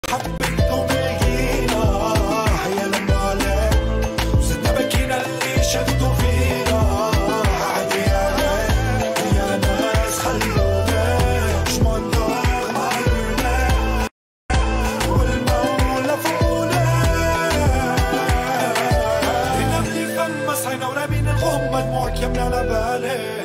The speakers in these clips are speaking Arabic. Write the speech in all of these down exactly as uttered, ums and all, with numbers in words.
حبيتكم يجينا يا لما عليك وزدنا بكينا اللي شدوا فينا عادي يا ناس يا ناس خلونا مش منطق معلومة والمولى فوقنا هنا بنفهم مسحنا ورامين الغمة دموعك يمنا لبالي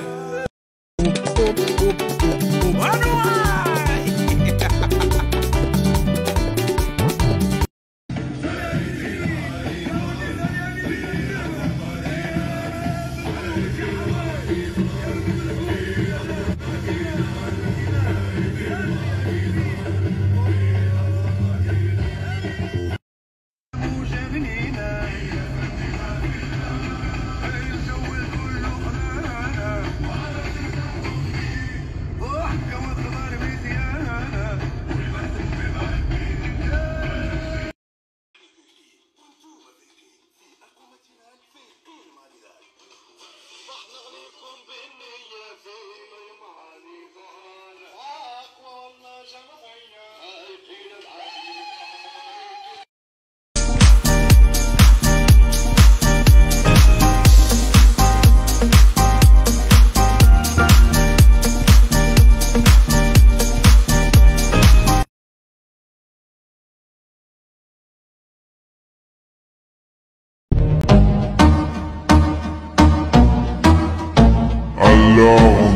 alone.